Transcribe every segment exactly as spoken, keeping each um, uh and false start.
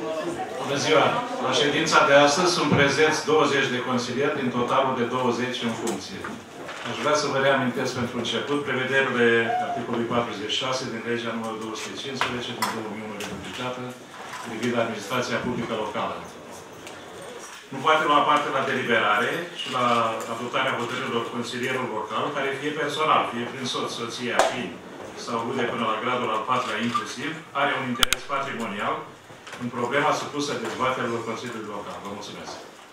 Bună ziua! La ședința de astăzi sunt prezenți douăzeci de consilieri din totalul de douăzeci în funcție. Aș vrea să vă reamintesc pentru început prevederile articolului patruzeci și șase din legea numărul două sute cincisprezece din două mii unu republicată privind administrația publică locală. Nu poate lua parte la deliberare și la adoptarea hotărârilor consilierului local, care fie personal, fie prin soț, soția, fiind sau rude până la gradul al patrulea inclusiv, are un interes patrimonial în problema supusă dezbaterilor Consiliului Local. Vă mulțumesc.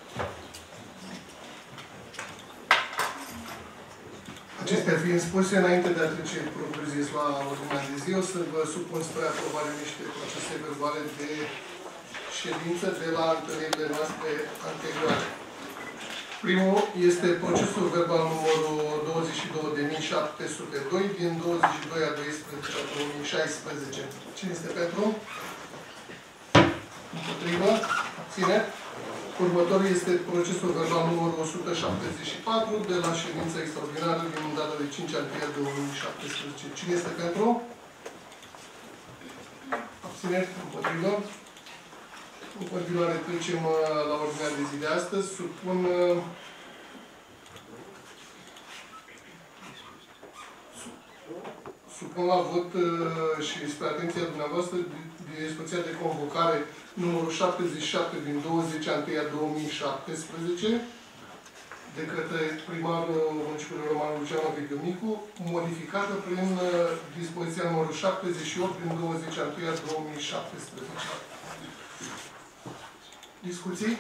Acestea fiind spuse, înainte de a trece propriu-zis la ordinea de zi, o să vă supun spre aprobare niște procese verbale de ședință de la întâlnirile noastre anterioare. Primul este procesul verbal numărul douăzeci și două de mii șapte sute doi din douăzeci și doi a doisprezece a două mii șaisprezece. Cine este pentru? Împotrivă? Abține? Următorul este procesul verbal numărul o sută șaptezeci și patru de la ședința extraordinară din data de cinci aprilie două mii șaptesprezece. Cine este pentru? Abține? Împotrivă? În continuare trecem la ordinea de zi de astăzi. Supun supun la vot și spre atenția dumneavoastră dispoziția de convocare numărul șaptezeci și șapte din douăzeci a întâia două mii șaptesprezece de către primarul municipiului Roman Luciano Veghiumicu, modificată prin dispoziția numărul șaptezeci și opt din douăzeci a întâia două mii șaptesprezece. Discuții?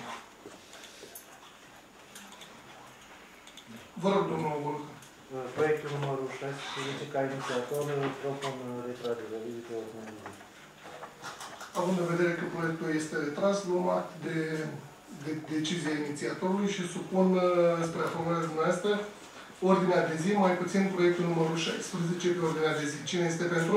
Vă rog, domnul Bolucă. Proiectul numărul șaisprezece, ca inițiator, propun retragerea de ordine de zi. Având în vedere că proiectul este retras, luăm act de, de decizie inițiatorului și supun spre aprobarea dumneavoastră ordinea de zi, mai puțin proiectul numărul șaisprezece pe ordinea de zi. Cine este pentru?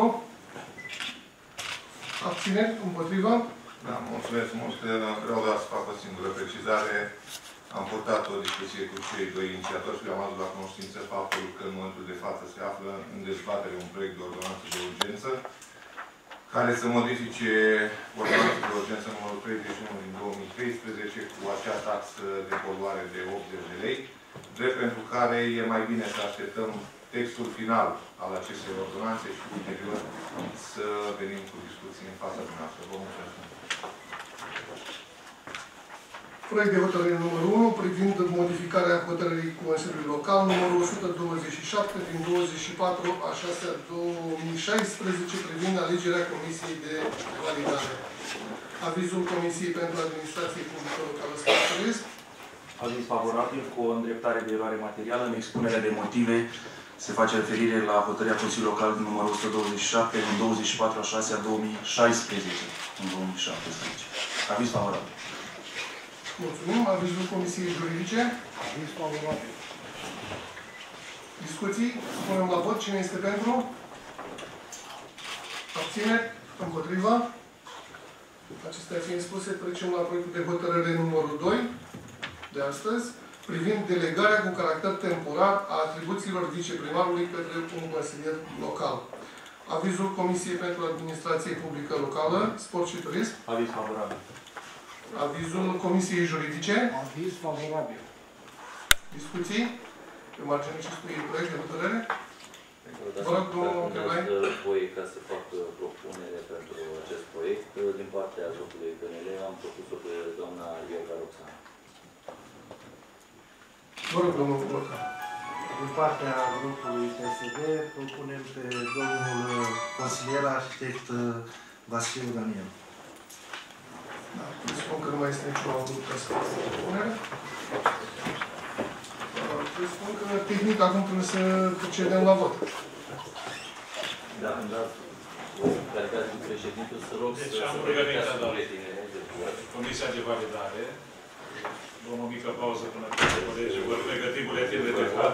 Abține? Împotriva? Da, mulțumesc mult. Vreau doar să fac o singură precizare. Am purtat o discuție cu cei doi inițiatori și am adus la cunoștință faptul că în momentul de față se află în dezbatere un proiect de ordonanță de urgență care să modifice ordonanța de urgență numărul treizeci și unu din două mii treisprezece cu acea taxă de poluare de optzeci de lei, drept pentru care e mai bine să așteptăm textul final al acestei ordonanțe și ulterior să venim cu discuții în fața dumneavoastră. Vă mulțumesc. Proiect de hotărâre numărul unu privind modificarea hotărârii Consiliului Local numărul o sută douăzeci și șapte din douăzeci și patru a șasea două mii șaisprezece privind alegerea Comisiei de Validare. Avizul Comisiei pentru Administrație Publică Locală Spătălesc. Aviz favorabil cu o îndreptare de eroare materială. În expunerea de motive se face referire la hotărârea Consiliului Local numărul o sută douăzeci și șapte din douăzeci și patru a șasea două mii șaisprezece în două mii șaptesprezece. Aviz favorabil. Mulțumim. Avizul Comisiei Juridice. Aviz favorabil. Discuții. Spunem la vot. Cine este pentru? Abține? Împotriva? Acestea fiind spuse, trecem la proiectul de hotărâre numărul doi de astăzi, privind delegarea cu caracter temporar a atribuțiilor viceprimarului către un consilier local. Avizul Comisiei pentru Administrație Publică Locală, Sport și Turism. Aviz favorabil. Avizul Comisiei Juridice. Aviz favorabil. Discuții pe marginea acestui proiect de hotărâre. Vă rog, domnul Călai. Voi ca să fac propunere pentru acest proiect. Din partea grupului P N L am propus-o pe doamna Iorga Roxana. Vă rog, domnul Călai. Din partea grupului P S D propunem pe domnul consilier arhitect Vasiliu Daniel. Da, presupun că nu mai este nicio altă să facă propunere. Presupun că tehnic acum trebuie să procedem la vot. Da, îmi dați calitate de președinte, să rog să deci, am rugămintea, Comisia de Validare. Luăm o mică pauză până când colegii vor pregăti buletinele de vot.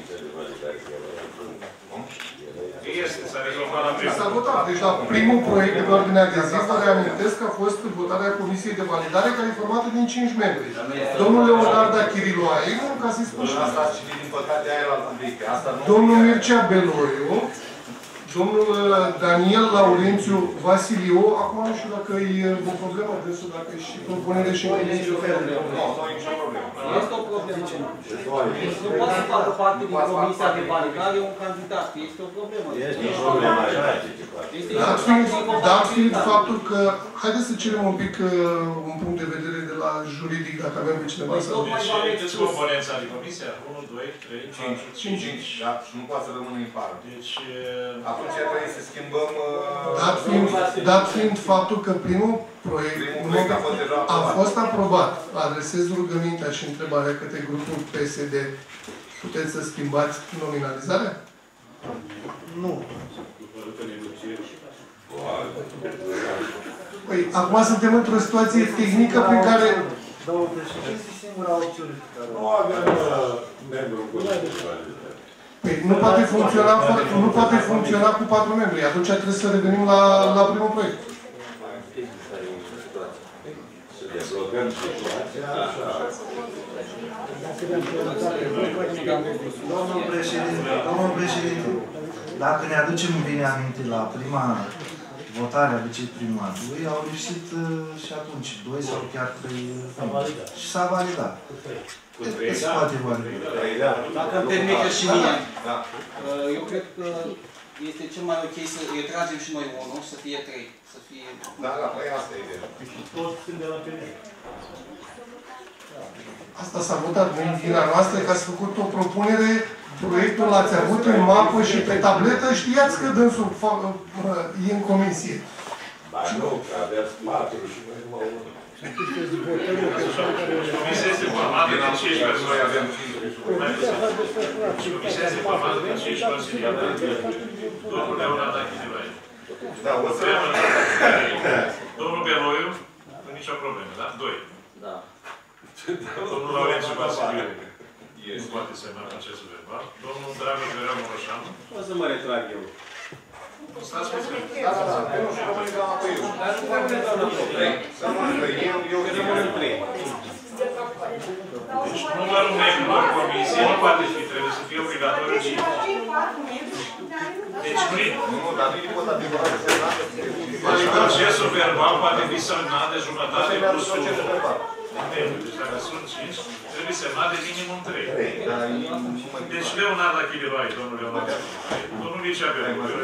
Este, s-a rezolvat la primul. S-a votat. Deci la primul proiect de ordinea de zi, vă reamintesc că a fost votarea Comisiei de Validare, care e formată din cinci membri. Domnul Leonard Achirilu Aigu, ca să-i spun și asta. Domnul Mircea Beloiu, Domnul Daniel Laurențiu Vasiliu, acum nu știu dacă e o problemă dânsul, dacă e și propunere și nicio problemă. Nu, nu e nicio problemă. Este o problemă. Nu poate să facă parte din comisia de validare un candidat. Este o problemă. Este o problemă, așa. Dat fiind, dat fiind faptul că, haideți să cerem un pic uh, un punct de vedere de la juridic, dacă avem pe cineva să... Deci, deci componența de comisia? unu, doi, trei, patru, cinci. cinci. Da, și nu poate să rămână în pară. Deci... Atunci trebuie să schimbăm... Dat fiind, dat fiind faptul că primul proiect, primul proiect a fost deja a fost aprobat, adresez rugămintea și întrebarea către grupul P S D, puteți să schimbați nominalizarea? Nu. Păi, acum suntem într-o situație tehnică prin care... Două președinți este singura opțiune pe care... Nu avem membru cu Păi, nu poate funcționa, nu poate funcționa cu patru membri. Atunci trebuie să revenim la, la primul proiect. Să deblocăm situația, așa. Domnul președinte, domnul președinte, dacă ne aducem bine aminte la prima votare a viceprimului, au lipsit și atunci doi sau chiar trei și s-a validat. Cât se poate valida? Dacă îmi permite și mine, eu cred că este cel mai ok să îi tragem și noi unul, să fie trei. Să fie... Da, da, păi asta e ideea. Asta s-a votat din vina noastră, că ați făcut o propunere, proiectul l-ați avut în mapă și pe tabletă, știați că dânsul e în comisie. Ba nu, că aveți patru și noi numai unul. Comisia este formată din cinci persoane. Comisia este formată din cinci consilieri. Domnul Leonard Achilioai. Da, o să... Domnul Beloiu, nicio problemă, da? Doi. Da. Domnul Laurențiu Vasiliu. Nu poate semna procesul verbal. Domnul Dragoș Verea Moroșan. O să mă retrag eu. Stați puțin. Da, da, da. Eu nu știu rămâne doamna Păiu. Dar nu mai vreau doamna Păiu. Rămâne trei. Eu, eu Rămân în trei. Deci numărul membrilor comisiei nu poate fi, trebuie să fie obligatoriu cinci. Deci nu e. Nu, dar nu e votat de votat de semnat. Deci procesul verbal poate fi semnat de jumătate plus unu. Deci dacă sunt cinci, trebuie semnat de minimum trei. Deci Leonard Achilioai, domnul Leonard Achilioai, domnul Licea Beloiu,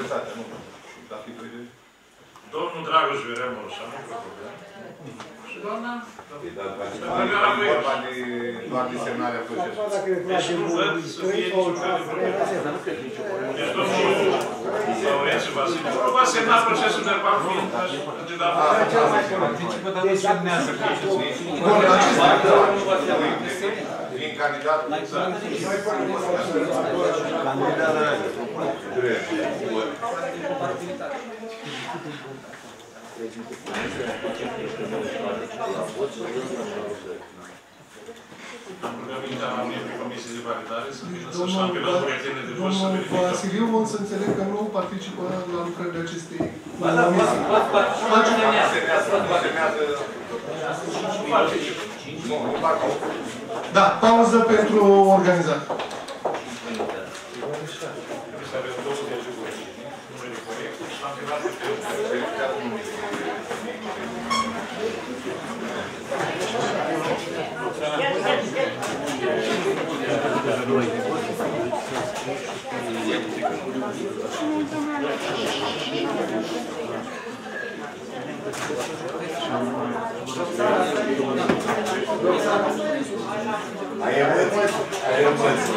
domnul Dragoș Verea Moroșan, nu problemă. Și doamna? E vorba de doar de semnarea procesului. Deci nu văd să fie niciun fel de problemă. Deci domnul Laurențiu Vasiliu nu va semna procesul verbal fiind candidat. Deci, Din candidat. Am rugămintea la membrii Comisiei de Validare să vină să-și apelăm buletine de vot să verificăm. Domnul Vasiliu, o să înțeleg că nu participă la lucrările acestei comisii. Da, pauză pentru organizare. Ai emoții? Ai emoții?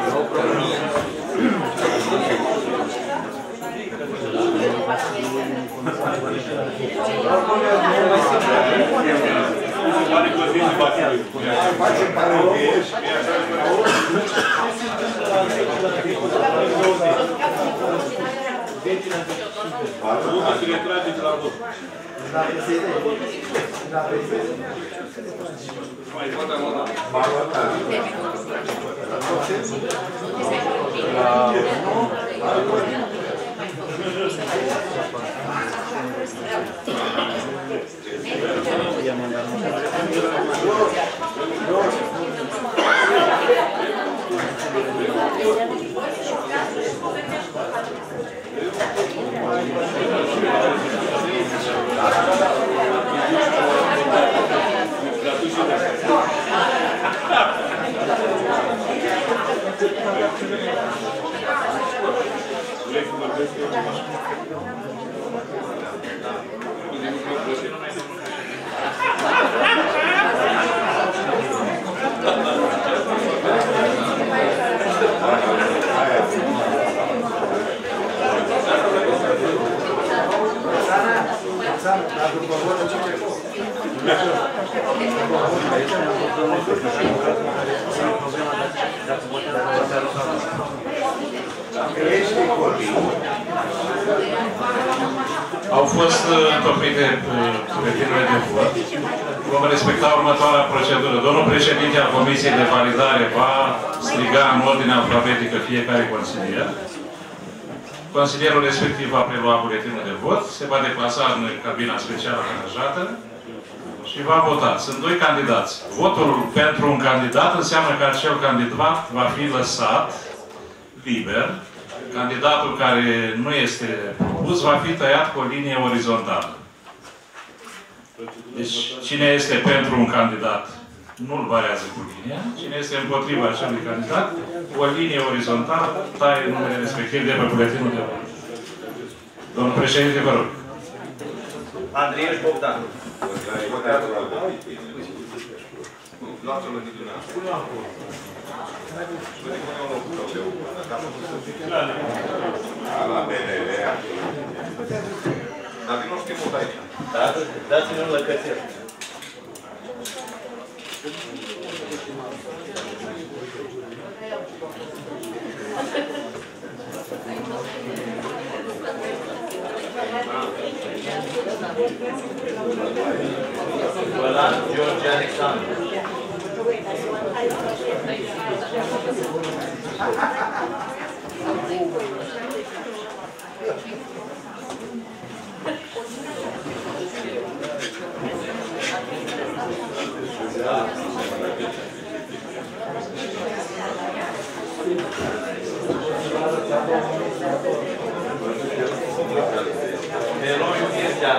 Facem parodie. Nu se retrage de la vot. Mai votăm o dată. Thank you. Au fost întocmite buletinele de vot. Vom respecta următoarea procedură. Domnul președinte al Comisiei de Validare va striga în ordine alfabetică fiecare consilier. Consilierul respectiv va prelua buletinul de vot, se va deplasa în cabina specială aranjată și va vota. Sunt doi candidați. Votul pentru un candidat înseamnă că acel candidat va fi lăsat liber. Candidatul care nu este propus va fi tăiat cu o linie orizontală. Deci, cine este pentru un candidat nu-l variază cu linia. Cine este împotriva acelui candidat, cu o linie orizontală, taie numele respectiv de pe buletinul de vot. Domnul președinte, vă rog. Andrei Bogdan. Luați-o lângă dumneavoastră. La B N L. Dar din nou știm mult aici. Dați-ne un lăcățel. Bălan George Alexandru. Eloiu Ghizdea.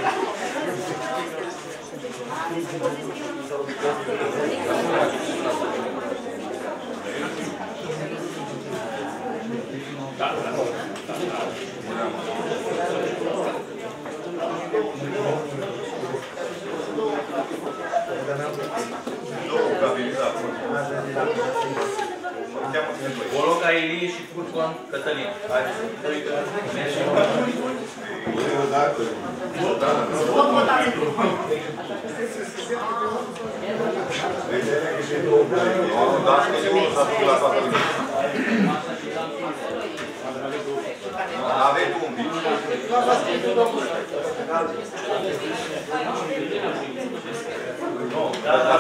Boloca Ilie și Furcon Cătălin. Hai, doi, mergi. Aveți un pic. Da, da,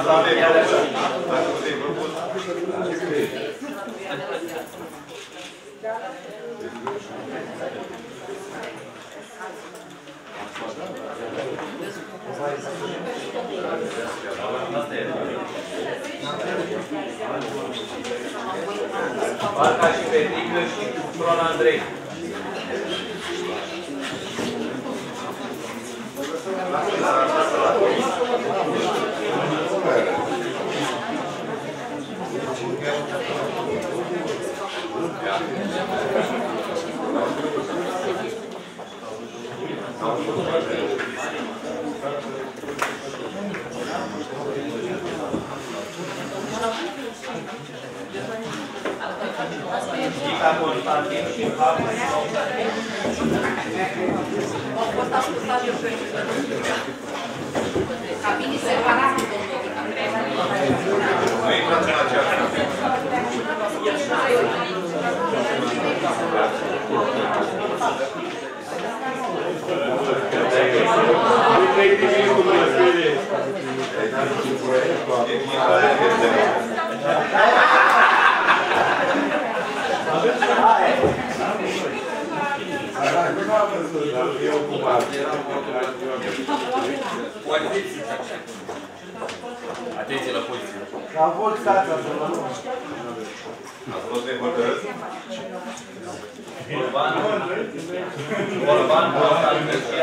Barca și Petrică și Cron Andrei. Ica Constantin și Habu au fost ascultați eu pe cabine separate, domnul Nu intrați în aceeași. Atenție la poziție. La vot, stați, Ați fost de hotărâți? Orban, Orban, Constantin și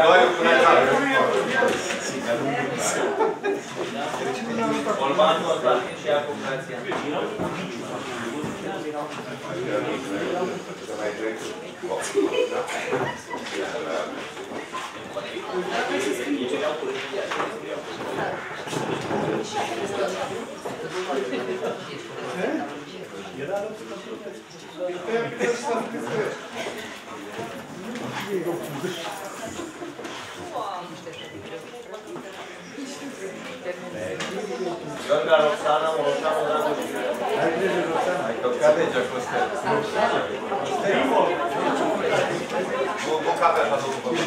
Orban, Constantin și Iacob Grațian. Gheorghe Roxana, Moroșanu, Dragoș. Ai grijă, Roxana. Ai căpcat legea cu ăsta. Nu cape așa, nu cape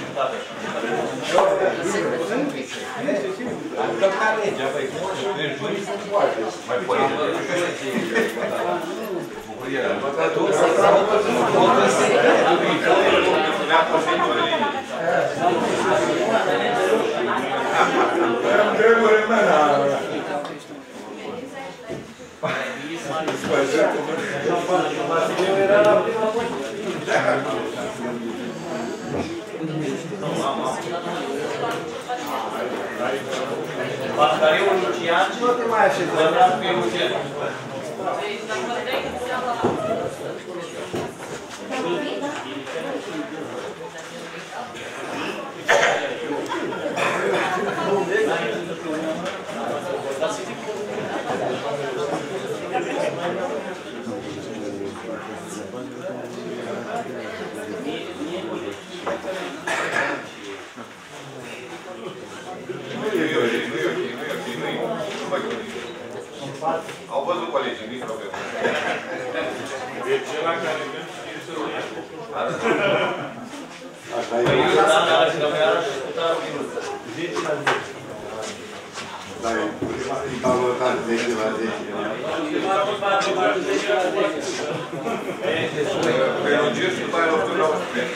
așa. Am căpcat legea, băi, cum o să ești jurist? Mai poate. Bucurie. Am treburi mea. Pascariu Lucian, Bărnac pe Eugen. Au văzut colegii, nu-i problemă. Deci ăla care vine să o ia. Așa e. Păi eu, doamne, ala și domneara și scutarul minuță. zece la zece. Da, e prima valoritate, zece la zece. Prelungiri și după aia lăuturi la unsprezece.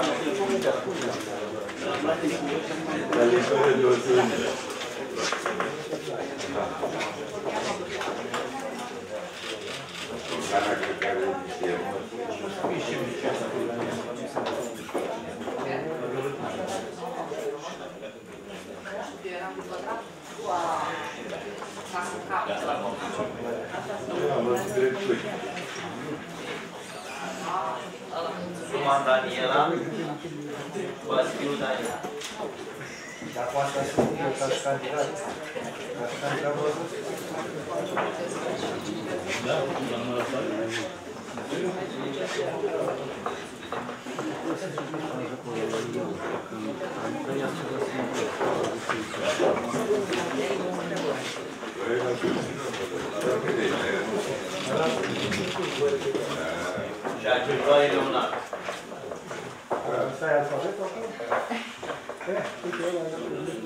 La lectură de o țără. Ana cred că are o misie. Am văzut drepturi. Roman Daniela, Vasiliu Daniela. Dar cu asta se întâmplă ca și candidat. Ca și candidat văzut. Da, am lăsat. Și Aceltoare Leonard. Asta e alfabetul acum? Eh, uite, ăla e.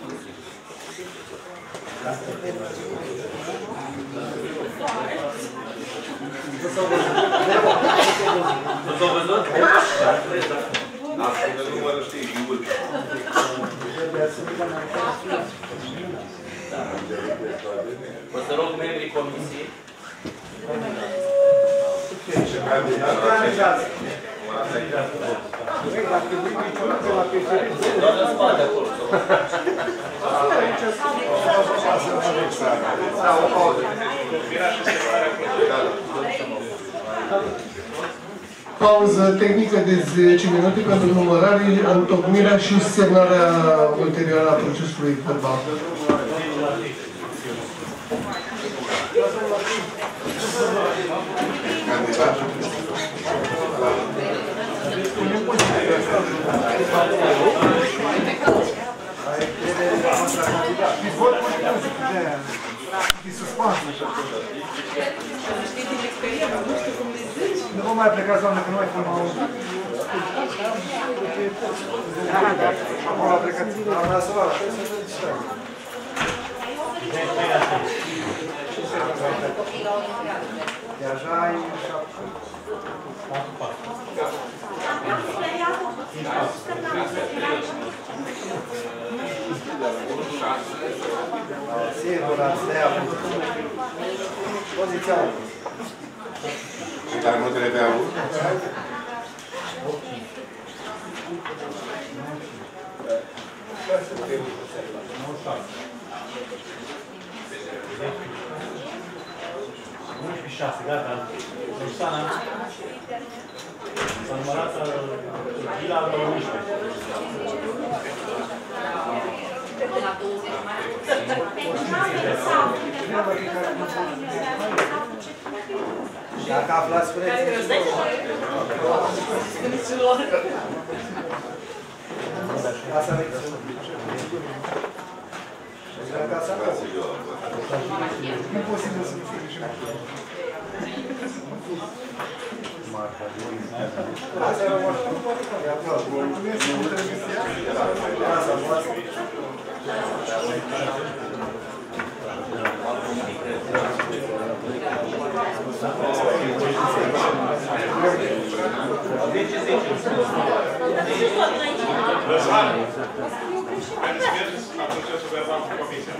Nu s-au văzut? Nu s-au văzut? Da, spune numărul, știi, Iul. O să rog membrii comisiei. Doar în spate acolo. Da, o pauză. Pauză tehnică de zece minute pentru numărare, întocmirea și semnarea ulterioară a procesului verbal. Candidat. Nu vă mai plecați, doamne, că nu mai filmau. Acum a plecat. Am mea să vă arăt. Deja ai șapte. Sigur, ați de avut. Poziția unu. Și dar nu trebuie avut? Nu și șase, gata. Roxana. S-a numărat Ghila la unsprezece. Dacă aflați prețul. Casa veche. Casa nouă. Nu e posibil să fie și Asta era moașă. E aproape. Casa voastră. Răzvan, haideți să mergeți la procesul verbal cu comisia.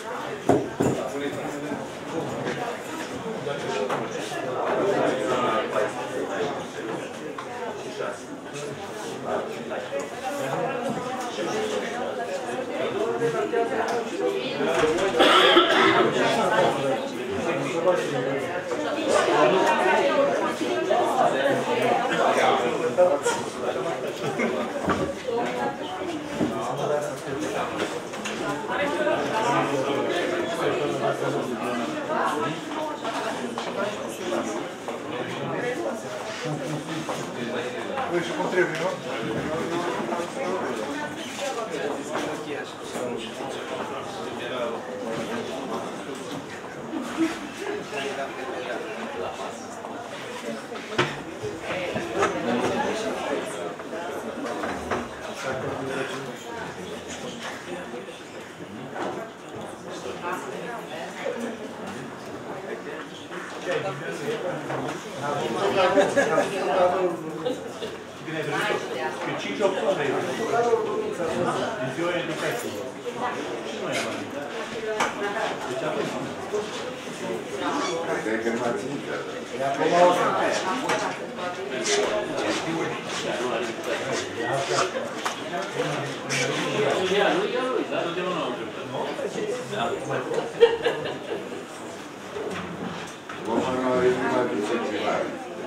Păi și cum trebuie, nu? Bine venit. Pe cinci octombrie. În ziua educației. Și noi am venit. Deci atunci. Cred că m-a ținut. Acum o să Vom mai mai viceprimar.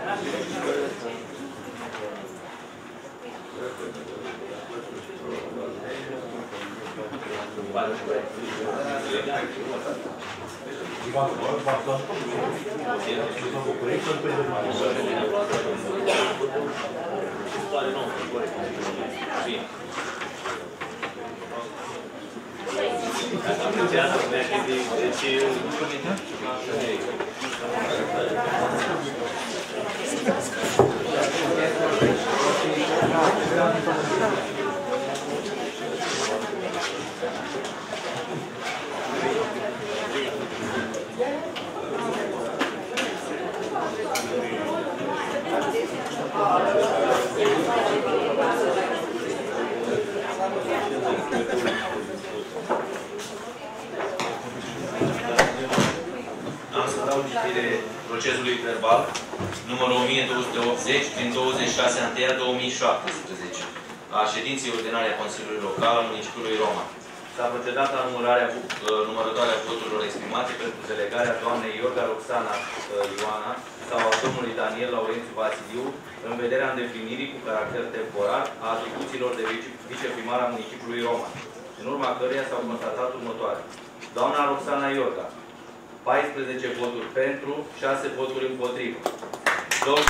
Am să dau citire procesului verbal numărul o mie două sute optzeci din douăzeci și șase unu două mii șaptesprezece a ședinței ordinare a Consiliului Local al municipiului Roman. S-a procedat la numărarea, numărătoarea voturilor exprimate pentru delegarea doamnei Iorga Roxana Ioana sau a domnului Daniel Laurențiu Vasiliu în vederea îndeplinirii cu caracter temporar a atribuțiilor de viceprimar a municipiului Roman, în urma căreia s-au constatat următoare. Doamna Roxana Iorga, paisprezece voturi pentru, șase voturi împotrivă. Domn...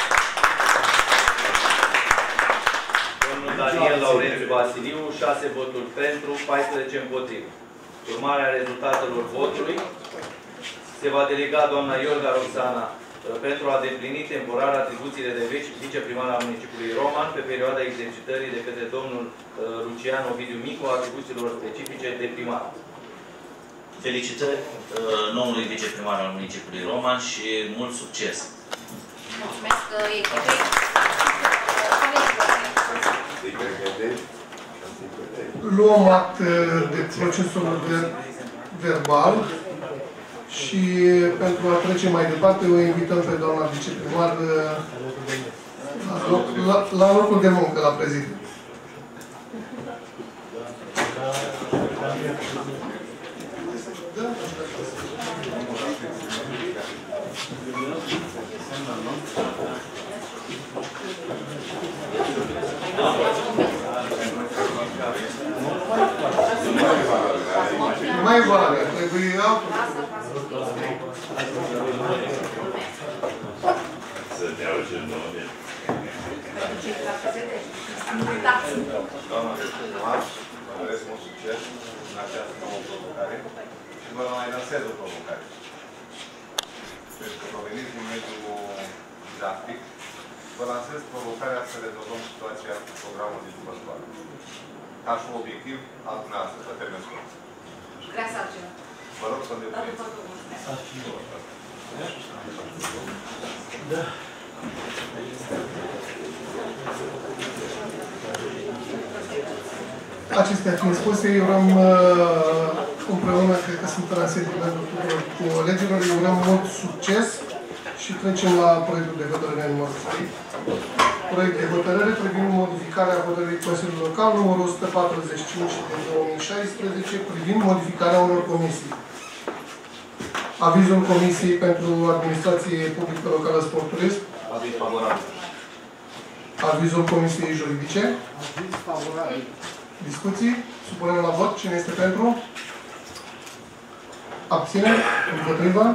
Domnul Daniel Laurențiu Vasiliu, șase voturi pentru, paisprezece împotrivă. Urmarea rezultatelor votului, se va delega doamna Iorga Roxana pentru a deplini temporar atribuțiile de viceprimar al municipiului Roman pe perioada exercitării de către domnul Lucian Ovidiu Micu a atribuțiilor specifice de primar. Felicitări noului viceprimar al municipiului Roman și mult succes! Mulțumesc echipei! Luăm act de procesul verbal și pentru a trece mai departe o invităm pe doamna viceprimar la, loc, la, la locul de muncă, la prezidiu. Nu mai e valabil, trebuie altul. Să te auzi în domnule. Doamna Primar, vă doresc mult succes în această nouă provocare și vă mai lansez o provocare. Pentru că proveniți din mediul didactic, vă lansez provocarea să rezolvăm situația cu programul de după școală. Ca și obiectiv al dumneavoastră, pe termen scurt. Grea sarcină. Vă rog să îndepliniți. Da. Acestea fiind spuse, eu urăm uh, împreună, cred că sunt în sentimentul tuturor colegilor, eu urăm mult succes și trecem la proiectul de hotărâre numărul trei. Proiect de hotărâre privind modificarea hotărârii Consiliului Local numărul o sută patruzeci și cinci din două mii șaisprezece privind modificarea unor comisii. Avizul Comisiei pentru Administrație Publică Locală Sport Turism. Aviz favorabil. Avizul Comisiei Juridice. Aviz favorabil. Discuții? Supunem la vot. Cine este pentru? Abține? Împotrivă?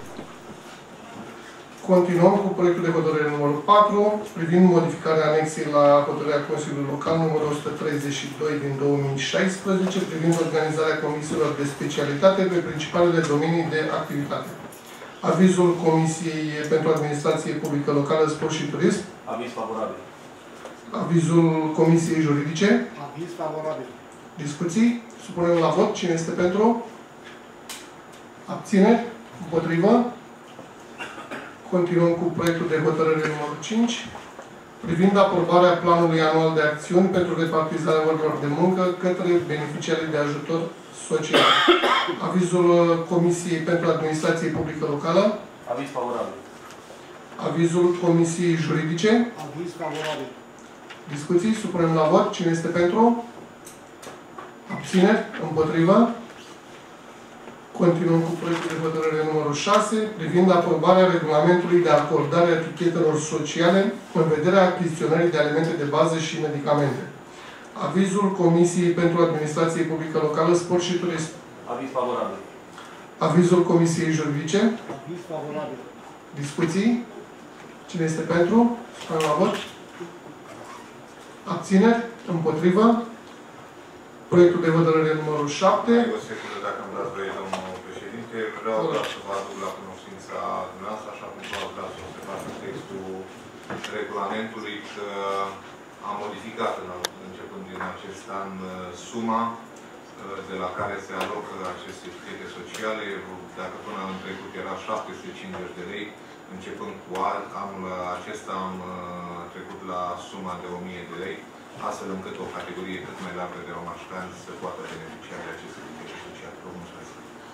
Continuăm cu proiectul de hotărâre numărul patru, privind modificarea anexei la hotărârea Consiliului Local numărul o sută treizeci și doi din două mii șaisprezece, privind organizarea comisiilor de specialitate pe principalele domenii de activitate. Avizul Comisiei pentru Administrație Publică Locală, Sport și Turism. Aviz favorabil. Avizul Comisiei Juridice. Aviz favorabil. Discuții? Supunem la vot. Cine este pentru? Abțineri? Împotrivă? Continuăm cu proiectul de hotărâre numărul cinci, privind aprobarea planului anual de acțiuni pentru repartizarea orilor de muncă către beneficiarii de ajutor social. Avizul Comisiei pentru Administrație Publică Locală. Aviz favorabil. Avizul Comisiei Juridice. Aviz favorabil. Discuții? Supunem la vot. Cine este pentru? Abțineri? Împotrivă? Continuăm cu proiectul de hotărâre numărul șase, privind aprobarea regulamentului de acordare a etichetelor sociale în vederea achiziționării de alimente de bază și medicamente. Avizul Comisiei pentru Administrație Publică Locală, Sport și Turism. Aviz favorabil. Avizul Comisiei Juridice. Aviz favorabil. Discuții? Cine este pentru? Spune la vot. Abțineri? Împotrivă? Proiectul de hotărâre numărul șapte. O secundă, dacă îmi dați voie, domnul președinte, vreau doar să vă aduc la cunoștința dumneavoastră, așa cum v-ați dat să se facă textul regulamentului, că am modificat începând din acest an suma de la care se alocă aceste etichete sociale. Dacă până în trecut era șapte sute cincizeci de lei, începând cu anul acesta am trecut la suma de o mie de lei, astfel încât o categorie cât mai largă de romașcani să poată beneficia de aceste etichete sociale. Vă mulțumesc.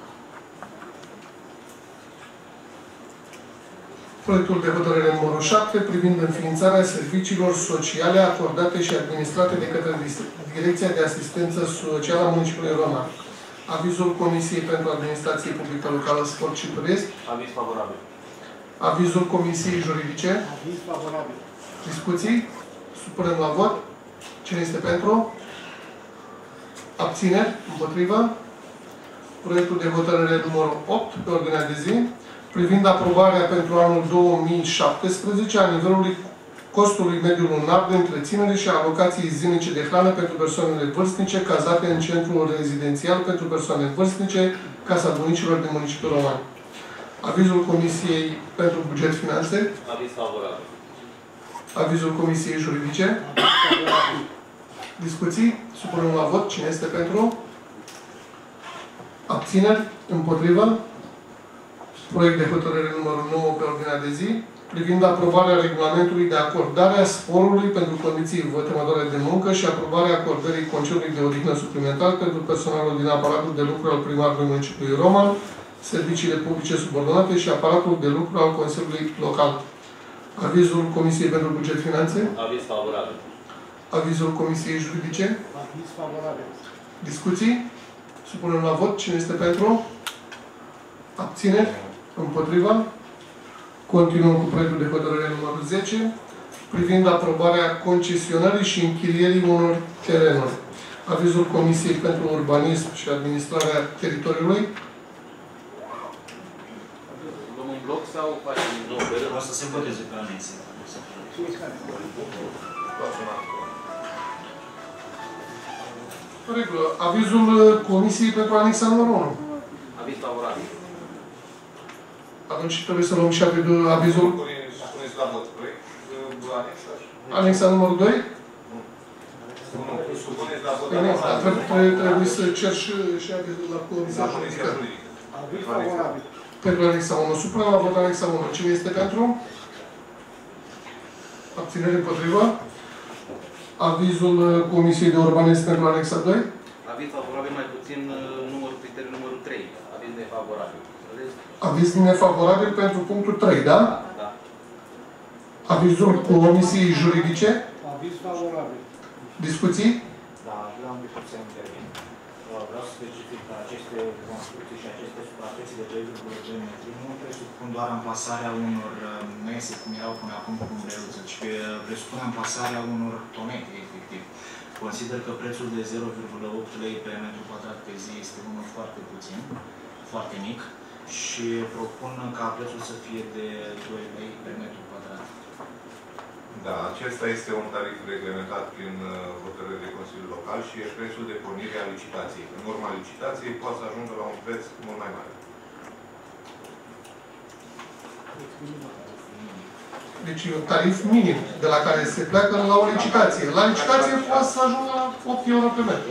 Proiectul de hotărâre numărul șapte privind înființarea serviciilor sociale acordate și administrate de către Direcția de Asistență Socială a Municipiului Roman. Avizul Comisiei pentru Administrație Publică Locală, Sport și Turism. Aviz favorabil. Avizul Comisiei Juridice. Aviz favorabil. Discuții? Supunem la vot. Cine este pentru? Abțineri? Împotrivă? Proiectul de hotărâre numărul opt pe ordinea de zi, privind aprobarea pentru anul două mii șaptesprezece a nivelului costului mediu lunar de întreținere și a alocației zilnice de hrană pentru persoanele vârstnice cazate în centrul rezidențial pentru persoane vârstnice, Casa Bunicilor din Municipiul Roman. Avizul Comisiei pentru Buget Finanțe. Aviz favorabil. Avizul Comisiei Juridice. Discuții? Supunem la vot. Cine este pentru? Abțineri? Împotrivă? Proiect de hotărâre numărul nouă pe ordinea de zi, privind aprobarea regulamentului de acordare a sporului pentru condiții vătămătoare de muncă și aprobarea acordării concediului de odihnă suplimentar pentru personalul din aparatul de lucru al primarului municipiului Roman, serviciile publice subordonate și aparatul de lucru al Consiliului Local. Avizul Comisiei pentru Buget Finanțe. Aviz favorabil. Avizul Comisiei Juridice. Aviz favorabil. Discuții? Supunem la vot. Cine este pentru? Abțineri? Împotriva? Continuăm cu proiectul de hotărâre numărul zece, privind aprobarea concesionării și închirierii unor terenuri. Avizul Comisiei pentru Urbanism și Administrarea Teritoriului. Luăm un bloc sau facem un bloc? O să se voteze pe anexe. Regulă. Avizul Comisiei pentru anexa numărul unu. Aviz favorabil. Atunci trebuie să luăm și avizul... Spuneți la vot proiect, anexa. Anexa numărul doi? Nu, supuneți la vot anexa. Trebuie să cer și avizul la Comisia Juridică. Aviz favorabil. Pentru anexa unu. Supunem la vot anexa unu. Cine este pentru? Abținere împotrivă. Avizul Comisiei de Urbanism pentru anexa doi. Aviz favorabil, mai puțin numărul criteriul numărul trei. Aviz nefavorabil. Aviz nefavorabil pentru punctul trei, da? Da. Avizul Comisiei Juridice. Aviz favorabil. Discuții? Da, vreau un pic să intervin. Vreau să specific că aceste construcții și aceste suprafețe de doi virgulă doi metri nu presupun doar amplasarea unor mese, cum erau până acum cu umbrelăță, ci presupun amplasarea unor tonete, efectiv. Consider că prețul de zero virgulă opt lei pe metru pătrat pe zi este unul foarte puțin, foarte mic, și propun ca prețul să fie de doi lei pe metru pătrat. Da, acesta este un tarif reglementat prin hotărâre de Consiliul Local și e prețul de pornire a licitației. În urma licitației poate să ajungă la un preț mult mai mare. Deci e un tarif minim de la care se pleacă la o licitație. La licitație poate să ajungă la opt euro pe metru.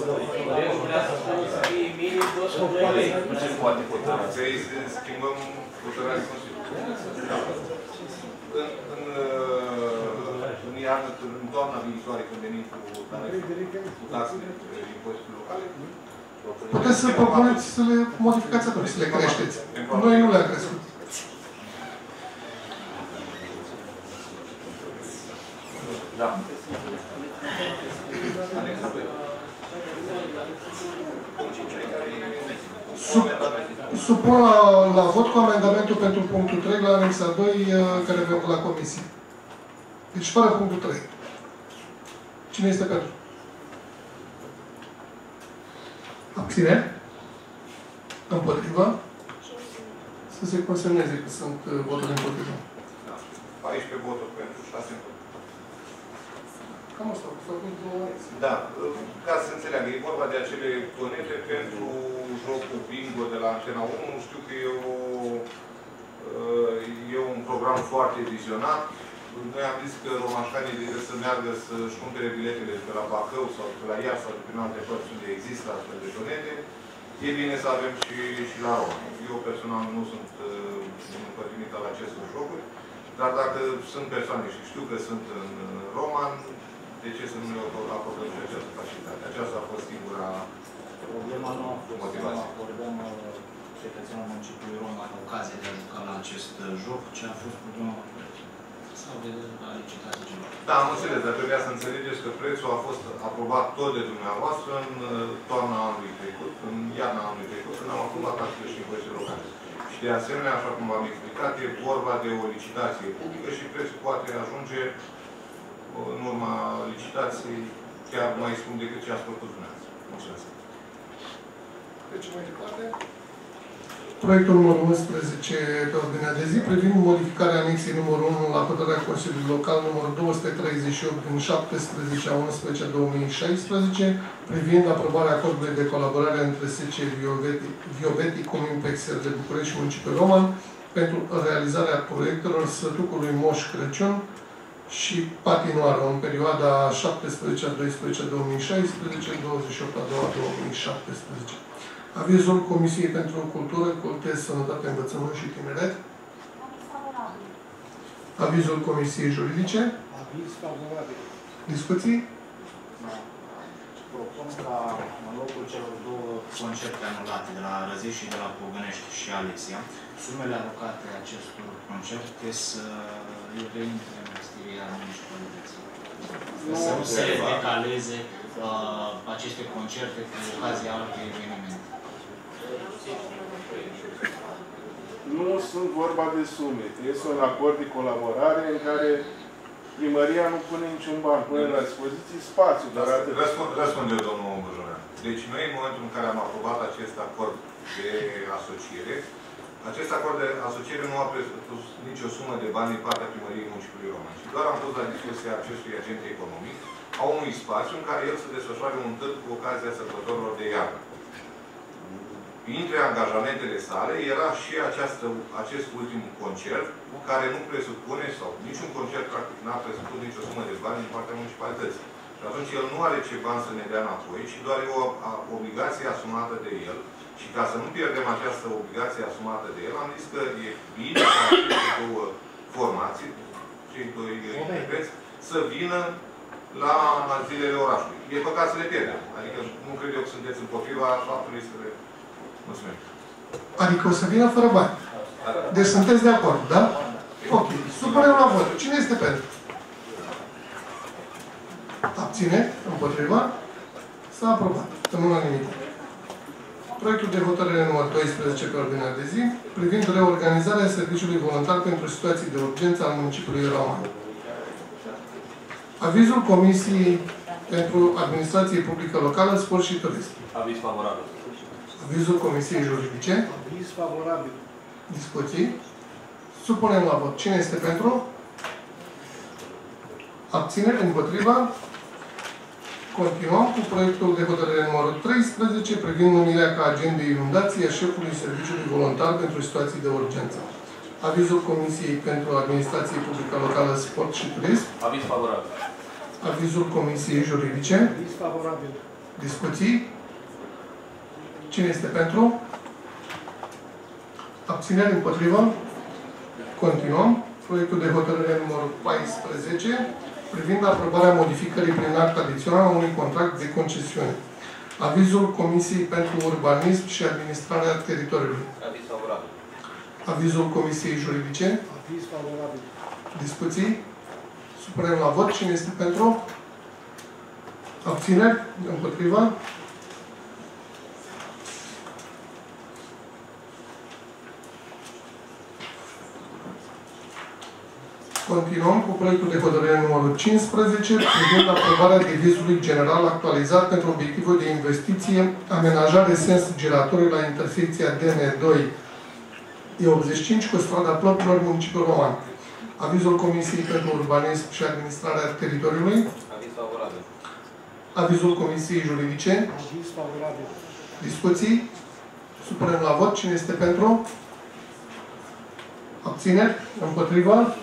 Nu se poate hotărâ. Să schimbăm hotărârea de Consiliu. În, în, în iarnă, în toamna viitoare, când venim cu taxele de impozitele locale, puteți să propuneți să le modificați atunci, să le creșteți. Noi nu le-am crescut. Da. Sup, supun la, la vot cu amendamentul pentru punctul trei la anexa doi care avem la comisie. Deci fără punctul trei. Cine este pentru? Abține? Împotriva? Să se consemneze că sunt voturi împotriva. paisprezece voturi pentru, șase împotriva. Cam asta, au făcut două anexe. Da, ca să înțeleagă, e vorba de acele tonete pentru jocul bingo de la Antena unu. Știu că e, o, e un program foarte vizionat. Noi am zis că romașcanii trebuie să meargă să-și cumpere biletele de la Bacău sau de la Iași sau de prin alte părți unde există astfel de tonete. E bine să avem și, și la Roma. Eu personal nu sunt împătimit al acestor jocuri, dar dacă sunt persoane și știu că sunt în Roman, de ce să nu le acordăm și această facilitate? Aceasta a fost singura Problema nu a fost motivație. să acordăm cetățenul municipiului Roman ocazia de a juca la acest joc, ce a fost problema sau de la licitație ceva. Da, am înțeles, dar trebuia să înțelegeți că prețul a fost aprobat tot de dumneavoastră în toamna anului trecut, în iarna anului trecut, când am aprobat taxele și impozitele locale. Și de asemenea, așa cum v-am explicat, e vorba de o licitație publică și prețul poate ajunge în urma licitației chiar mai scump decât ce ați propus dumneavoastră. Mulțumesc. Deci mai departe. Proiectul numărul unsprezece pe ordinea de zi privind modificarea anexei numărul unu la hotărârea Consiliului Local numărul două sute treizeci și opt din șaptesprezece a unsprezece două mii șaisprezece privind aprobarea acordului de colaborare între S C Viobeti Cominpex de București și Municipiul Roman pentru realizarea proiectelor Sătucului Moș Crăciun și Patinoară în perioada șaptesprezece a doisprezece două mii șaisprezece, douăzeci și opt a doua două mii șaptesprezece. Avizul Comisiei pentru Cultură, Culte, Sănătate, Învățământ și Tineret. Avizul Comisiei Juridice. Aviz favorabil. Discuții? Da. Propun ca în locul celor două concerte anulate de la Răzești și de la Pogănești și Alexia, sumele alocate acestor concerte să le reintre în stilia municipalității. Să nu se decaleze uh, aceste concerte cu ocazia alte evenimente. Nu sunt vorba de sume. Este un acord de colaborare în care primăria nu pune niciun ban, pune la dispoziție spațiu. Dar atât. Răspunde, răspunde domnul Bujonean. Deci noi, în momentul în care am aprobat acest acord de asociere, acest acord de asociere nu a presupus nicio sumă de bani din partea primăriei municipiului Roman, ci doar am pus la discuția acestui agent economic a unui spațiu în care el să desfășoare un târg cu ocazia sărbătorilor de iarnă. Printre angajamentele sale era și această, acest ultim concert, care nu presupune, sau niciun concert practic n-a presupus nicio sumă de bani din partea municipalității. Și atunci el nu are ce bani să ne dea înapoi, ci doar e o a, obligație asumată de el. Și ca să nu pierdem această obligație asumată de el, am zis că e bine ca aceste două formații, cei doi interpreți, să vină la zilele orașului. E păcat să le pierdem. Adică nu cred eu că sunteți împotriva faptului să le... Mulțumesc. Adică o să vină fără bani. Deci sunteți de acord, da? Ok. Supunem la vot. Cine este pentru? Abține? Împotriva? S-a aprobat. În unanimitate. Proiectul de hotărâre numărul doisprezece pe ordinea de zi, privind reorganizarea serviciului voluntar pentru situații de urgență al municipiului Roman. Avizul Comisiei pentru Administrație Publică Locală, Sport și Turism. Aviz favorabil. Avizul Comisiei Juridice. Aviz favorabil. Discuții. Supunem la vot. Cine este pentru? Abțineri? Împotriva? Continuăm cu proiectul de hotărâre numărul treisprezece privind numirea ca agent de inundații a șefului Serviciului Voluntar pentru situații de urgență. Avizul Comisiei pentru Administrație Publică Locală, Sport și Turism. Aviz favorabil. Avizul Comisiei Juridice. Aviz favorabil. Discuții. Cine este pentru? Abțineri? Împotriva? Continuăm. Proiectul de hotărâre numărul paisprezece privind aprobarea modificării prin act adițional a unui contract de concesiune. Avizul Comisiei pentru Urbanism și Administrarea Teritoriului. Aviz favorabil. Avizul Comisiei Juridice. Aviz favorabil. Discuții. Supunem la vot. Cine este pentru? Abțineri? Împotriva? Continuăm cu proiectul de hotărâre numărul cincisprezece privind aprobarea devizului general actualizat pentru obiectivul de investiție amenajare sens giratoriu la intersecția D N doi E optzeci și cinci cu strada Plăpilor, municipiul Roman. Avizul Comisiei pentru Urbanism și Administrarea Teritoriului. Aviz favorabil. Avizul Comisiei Juridice. Aviz favorabil. Discuții. Supunem la vot. Cine este pentru? Abțineri? Împotriva?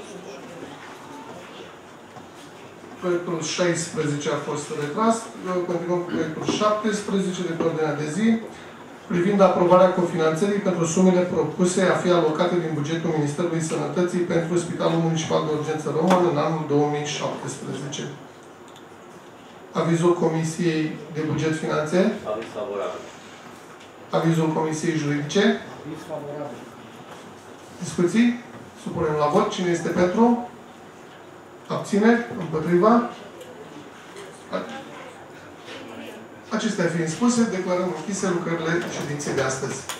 Proiectul șaisprezece a fost retras. Continuăm cu proiectul șaptesprezece de pe ordinea de zi, privind aprobarea cofinanțării pentru sumele propuse a fi alocate din bugetul Ministerului Sănătății pentru Spitalul Municipal de Urgență Roman în anul două mii șaptesprezece. Avizul Comisiei de Buget Finanțe. Aviz favorabil. Avizul Comisiei Juridice. Aviz favorabil. Discuții. Supunem la vot. Cine este pentru? Abțineri? Împotriva? Acestea fiind spuse, declarăm închise lucrările ședinței de astăzi.